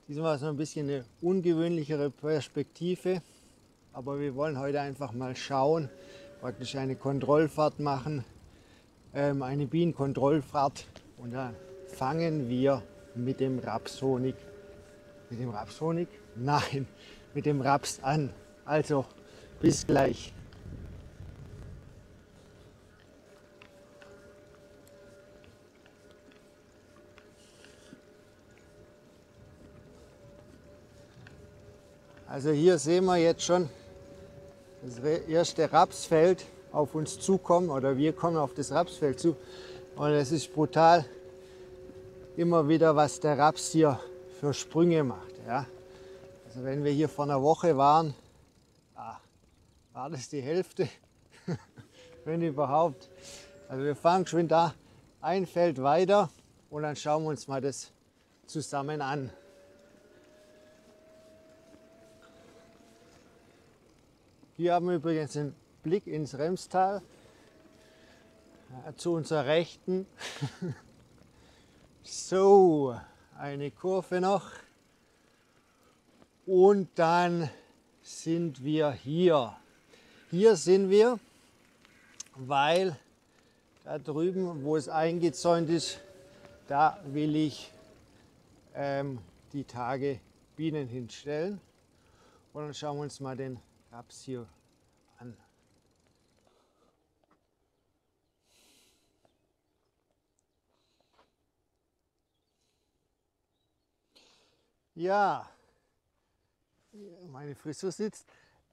Diesmal so ein bisschen eine ungewöhnlichere Perspektive, aber wir wollen heute einfach mal schauen, praktisch eine Kontrollfahrt machen, eine Bienenkontrollfahrt, und dann fangen wir mit dem Rapshonig. Mit dem Rapshonig? Nein, mit dem Raps an. Also, bis gleich. Also hier sehen wir jetzt schon das erste Rapsfeld auf uns zukommen, oder wir kommen auf das Rapsfeld zu. Und es ist brutal, immer wieder, was der Raps hier für Sprünge macht. Ja. Also wenn wir hier vor einer Woche waren, war das die Hälfte, wenn überhaupt. Also wir fahren schon da ein Feld weiter und dann schauen wir uns mal das zusammen an. Hier haben wir übrigens einen Blick ins Remstal, zu unserer Rechten. So, eine Kurve noch und dann sind wir hier. Hier sind wir, weil da drüben, wo es eingezäunt ist, da will ich die Tage Bienen hinstellen. Und dann schauen wir uns mal den Raps hier an. Ja, meine Frisur sitzt.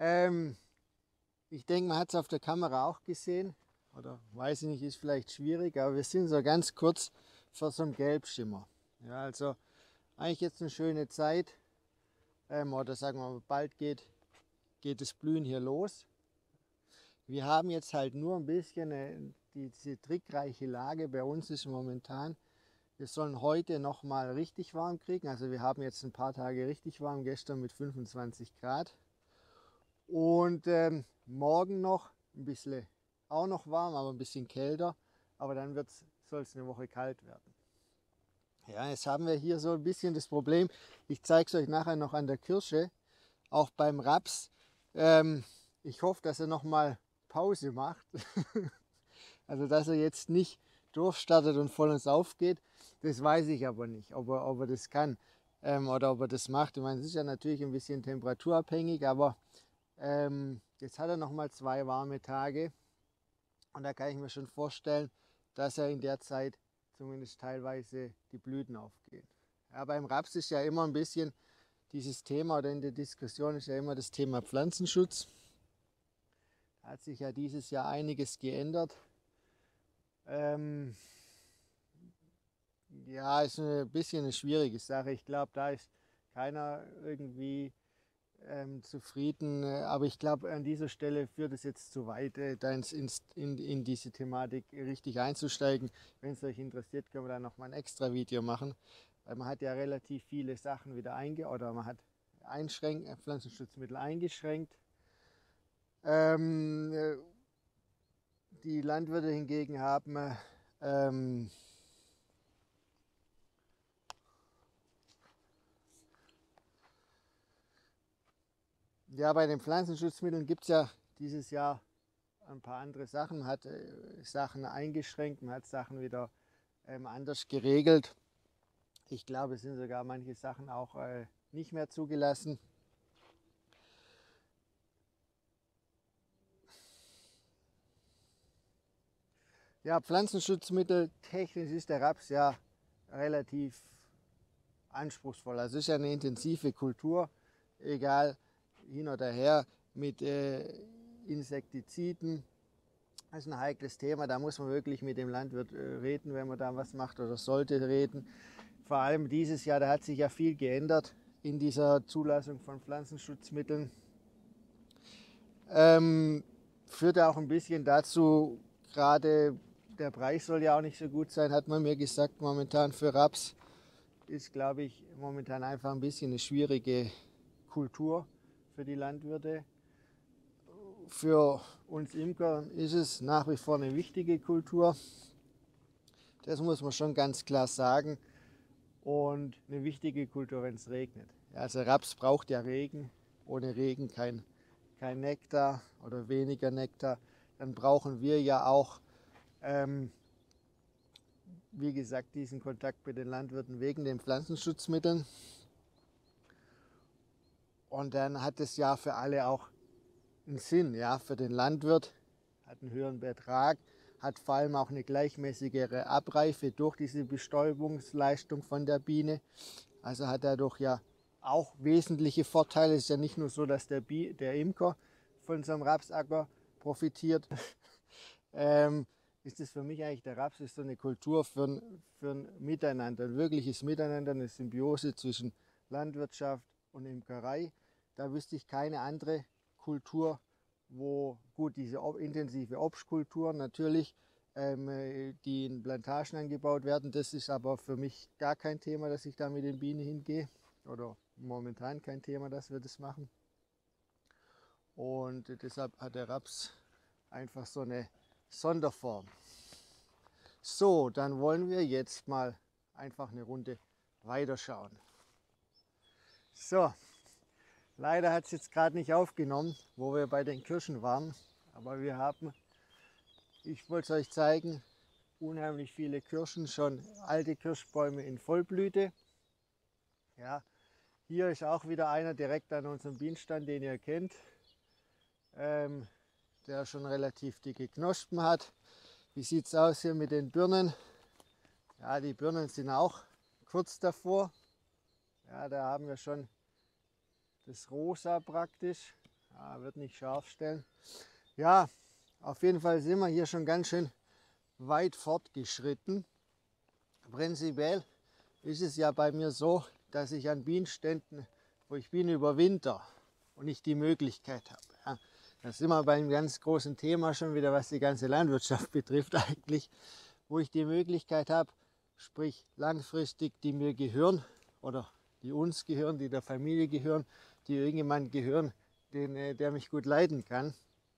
Ich denke, man hat es auf der Kamera auch gesehen. Oder weiß ich nicht, ist vielleicht schwierig, aber wir sind so ganz kurz vor so einem Gelbschimmer. Ja, also eigentlich jetzt eine schöne Zeit. Oder sagen wir mal, bald geht das Blühen hier los. Wir haben jetzt halt nur ein bisschen diese trickreiche Lage bei uns ist momentan. Wir sollen heute noch mal richtig warm kriegen. Also wir haben jetzt ein paar Tage richtig warm, gestern mit 25 Grad. Und morgen noch ein bisschen auch noch warm, aber ein bisschen kälter. Aber dann soll es eine Woche kalt werden. Ja, jetzt haben wir hier so ein bisschen das Problem. Ich zeige es euch nachher noch an der Kirsche, auch beim Raps. Ich hoffe, dass er noch mal Pause macht. Also dass er jetzt nicht durchstartet und voll ins Aufgeht. Das weiß ich aber nicht, ob er das kann oder ob er das macht. Ich meine, es ist ja natürlich ein bisschen temperaturabhängig, aber jetzt hat er noch mal 2 warme Tage und da kann ich mir schon vorstellen, dass er in der Zeit zumindest teilweise die Blüten aufgehen. Ja, beim Raps ist ja immer ein bisschen dieses Thema, oder in der Diskussion ist ja immer das Thema Pflanzenschutz. Da hat sich ja dieses Jahr einiges geändert. Ja, ist ein bisschen eine schwierige Sache. Ich glaube, da ist keiner irgendwie zufrieden. Aber ich glaube, an dieser Stelle führt es jetzt zu weit, da in diese Thematik richtig einzusteigen. Wenn es euch interessiert, können wir da nochmal ein extra Video machen. Weil man hat ja relativ viele Sachen wieder oder man hat Pflanzenschutzmittel eingeschränkt. Die Landwirte hingegen haben ja, bei den Pflanzenschutzmitteln gibt es ja dieses Jahr ein paar andere Sachen. Man hat Sachen eingeschränkt, man hat Sachen wieder anders geregelt. Ich glaube, es sind sogar manche Sachen auch nicht mehr zugelassen. Ja, Pflanzenschutzmittel technisch ist der Raps ja relativ anspruchsvoll. Also es ist ja eine intensive Kultur, egal hin oder her, mit Insektiziden. Das ist ein heikles Thema, da muss man wirklich mit dem Landwirt reden, wenn man da was macht, oder sollte reden. Vor allem dieses Jahr, da hat sich ja viel geändert in dieser Zulassung von Pflanzenschutzmitteln. Führt auch ein bisschen dazu, gerade der Preis soll ja auch nicht so gut sein, hat man mir gesagt, momentan für Raps. Ist, glaube ich, momentan einfach ein bisschen eine schwierige Kultur für die Landwirte. Für uns Imker ist es nach wie vor eine wichtige Kultur. Das muss man schon ganz klar sagen. und eine wichtige Kultur, wenn es regnet. Ja, also Raps braucht ja Regen, ohne Regen kein Nektar oder weniger Nektar. Dann brauchen wir ja auch, wie gesagt, diesen Kontakt mit den Landwirten wegen den Pflanzenschutzmitteln. Und dann hat es ja für alle auch einen Sinn, ja, für den Landwirt, hat einen höheren Betrag, hat vor allem auch eine gleichmäßigere Abreife durch diese Bestäubungsleistung von der Biene. Also hat er dadurch ja auch wesentliche Vorteile. Es ist ja nicht nur so, dass der Imker von so einem Rapsacker profitiert. Ist es für mich eigentlich, der Raps ist so eine Kultur für ein Miteinander, ein wirkliches Miteinander, eine Symbiose zwischen Landwirtschaft und Imkerei. Da wüsste ich keine andere Kultur, wo gut diese intensive Obstkultur natürlich, die in Plantagen angebaut werden, das ist aber für mich gar kein Thema, dass ich da mit den Bienen hingehe oder momentan kein Thema, dass wir das machen. Und deshalb hat der Raps einfach so eine Sonderform. So, dann wollen wir jetzt mal einfach eine Runde weiterschauen. So, leider hat es jetzt gerade nicht aufgenommen, wo wir bei den Kirschen waren, aber wir haben, ich wollte es euch zeigen, unheimlich viele Kirschen, schon alte Kirschbäume in Vollblüte. Ja, hier ist auch wieder einer direkt an unserem Bienenstand, den ihr kennt, der schon relativ dicke Knospen hat. Wie sieht es aus hier mit den Birnen? Ja, die Birnen sind auch kurz davor. Ja, da haben wir schon das Rosa praktisch. Ja, wird nicht scharf stellen. Ja, auf jeden Fall sind wir hier schon ganz schön weit fortgeschritten. Prinzipiell ist es ja bei mir so, dass ich an Bienenständen, wo ich Bienen überwinter und nicht die Möglichkeit habe. Ja, da sind wir bei einem ganz großen Thema schon wieder, was die ganze Landwirtschaft betrifft eigentlich, wo ich die Möglichkeit habe, sprich langfristig, die mir gehören oder die uns gehören, die der Familie gehören, die irgendjemand gehören, der mich gut leiden kann,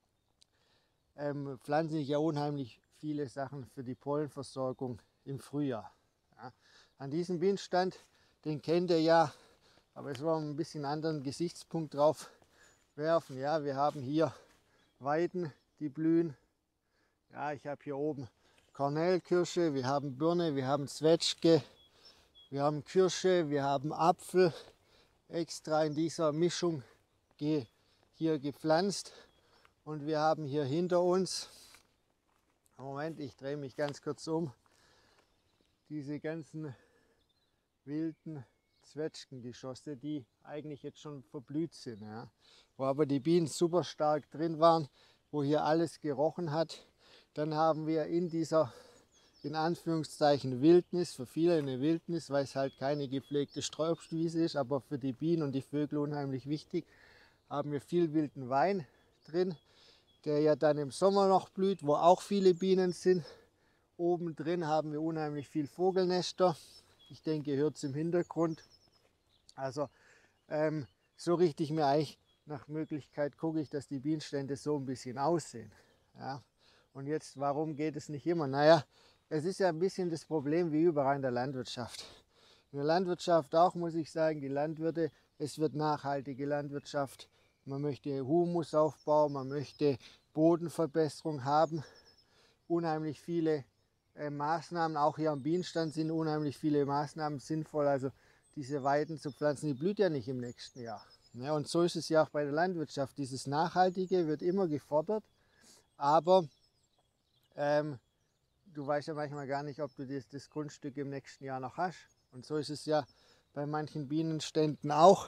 pflanze ich ja unheimlich viele Sachen für die Pollenversorgung im Frühjahr. Ja. An diesem Bienenstand, den kennt ihr ja, aber es war ein bisschen anderen Gesichtspunkt drauf werfen. Ja, wir haben hier Weiden, die blühen. Ja, ich habe hier oben Kornelkirsche, wir haben Birne, wir haben Zwetschge, wir haben Kirsche, wir haben Apfel, extra in dieser Mischung hier gepflanzt. Und wir haben hier hinter uns, Moment, ich drehe mich ganz kurz um, diese ganzen wilden Zwetschgengeschosse, die eigentlich jetzt schon verblüht sind. Ja. Wo aber die Bienen super stark drin waren, wo hier alles gerochen hat. Dann haben wir in dieser, in Anführungszeichen, Wildnis, für viele eine Wildnis, weil es halt keine gepflegte Streuobstwiese ist, aber für die Bienen und die Vögel unheimlich wichtig, haben wir viel wilden Wein drin, der ja dann im Sommer noch blüht, wo auch viele Bienen sind. Oben drin haben wir unheimlich viel Vogelnester. Ich denke, ihr hört es im Hintergrund. Also so richte ich mir eigentlich nach Möglichkeit, gucke ich, dass die Bienenstände so ein bisschen aussehen. Ja. Und jetzt, warum geht es nicht immer? Naja, es ist ja ein bisschen das Problem wie überall in der Landwirtschaft. In der Landwirtschaft auch, muss ich sagen, die Landwirte, es wird nachhaltige Landwirtschaft. Man möchte Humusaufbau, man möchte Bodenverbesserung haben. Unheimlich viele Maßnahmen, auch hier am Bienenstand sind unheimlich viele Maßnahmen sinnvoll. Also diese Weiden zu pflanzen, die blüht ja nicht im nächsten Jahr. Ja, und so ist es ja auch bei der Landwirtschaft. Dieses Nachhaltige wird immer gefordert, aber du weißt ja manchmal gar nicht, ob du das Grundstück im nächsten Jahr noch hast. Und so ist es ja bei manchen Bienenständen auch.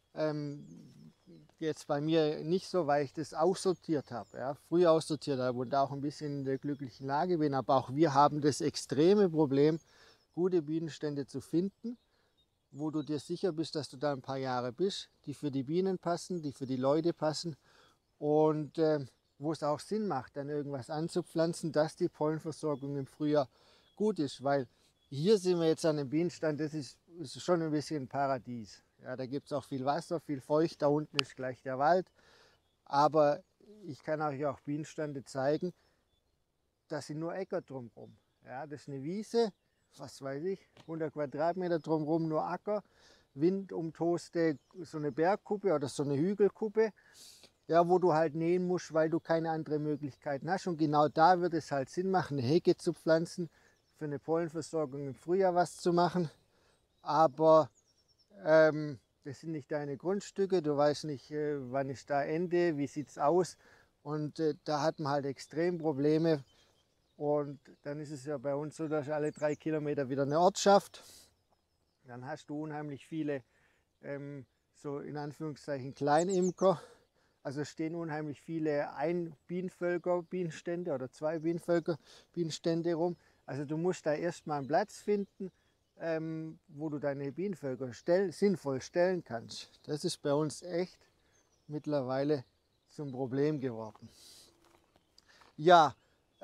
Jetzt bei mir nicht so, weil ich das aussortiert habe, ja, früh aussortiert habe und auch ein bisschen in der glücklichen Lage bin. Aber auch wir haben das extreme Problem, gute Bienenstände zu finden, wo du dir sicher bist, dass du da ein paar Jahre bist, die für die Bienen passen, die für die Leute passen und wo es auch Sinn macht, dann irgendwas anzupflanzen, dass die Pollenversorgung im Frühjahr gut ist. Weil hier sind wir jetzt an einem Bienenstand, das ist schon ein bisschen ein Paradies. Ja, da gibt es auch viel Wasser, viel Feucht, da unten ist gleich der Wald. Aber ich kann euch auch Bienenstände zeigen, da sind nur Äcker drumherum. Ja, das ist eine Wiese was weiß ich, 100 Quadratmeter drumherum nur Acker, windumtoste so eine Bergkuppe oder so eine Hügelkuppe, ja, wo du halt nähen musst, weil du keine andere Möglichkeiten hast. Und genau da wird es halt Sinn machen, eine Hecke zu pflanzen, für eine Pollenversorgung im Frühjahr was zu machen. Aber das sind nicht deine Grundstücke, du weißt nicht, wann ist da Ende, wie sieht es aus. Und da hat man halt extrem Probleme. Und dann ist es ja bei uns so, dass alle 3 Kilometer wieder eine Ortschaft. Dann hast du unheimlich viele, so in Anführungszeichen, Kleinimker. Also stehen unheimlich viele Ein-Bienenvölker, Bienenstände oder 2 Bienenvölker, Bienenstände rum. Also du musst da erstmal einen Platz finden, wo du deine Bienenvölker sinnvoll stellen kannst. Das ist bei uns echt mittlerweile zum Problem geworden. Ja,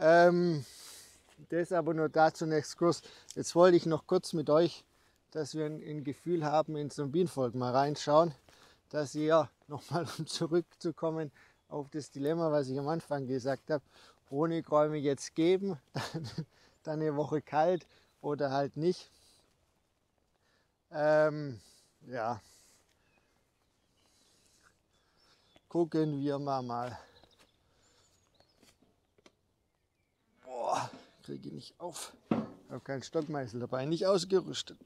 das aber nur dazu ein Exkurs. Jetzt wollte ich noch kurz mit euch, dass wir ein Gefühl haben, in so ein Bienenvolk mal reinschauen, dass ihr nochmal, um zurückzukommen auf das Dilemma, was ich am Anfang gesagt habe, Honigräume jetzt geben, dann eine Woche kalt oder halt nicht. Ja, gucken wir mal. Boah, kriege ich nicht auf. Ich habe keinen Stockmeißel dabei, nicht ausgerüstet.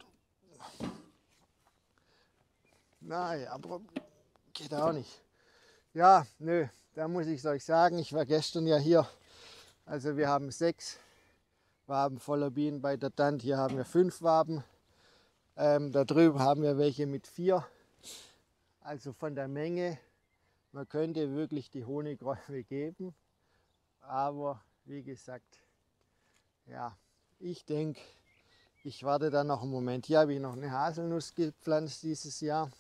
Nein, aber geht auch nicht. Ja, nö, da muss ich euch sagen, ich war gestern ja hier. Also wir haben 6 Waben voller Bienen bei der Tante. Hier haben wir 5 Waben. Da drüben haben wir welche mit 4. Also von der Menge, man könnte wirklich die Honigräume geben. Aber wie gesagt, ja, ich denke, ich warte dann noch einen Moment. Hier habe ich noch eine Haselnuss gepflanzt dieses Jahr.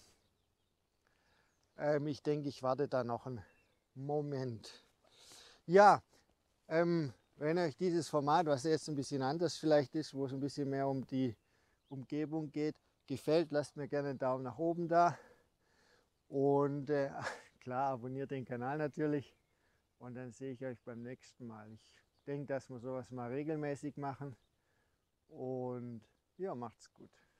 Ich denke, ich warte da noch einen Moment. Ja, wenn euch dieses Format, was jetzt ein bisschen anders vielleicht ist, wo es ein bisschen mehr um die Umgebung geht, gefällt, lasst mir gerne einen Daumen nach oben da. Und klar, abonniert den Kanal natürlich. Und dann sehe ich euch beim nächsten Mal. Ich denke, dass wir sowas mal regelmäßig machen. Und ja, macht's gut.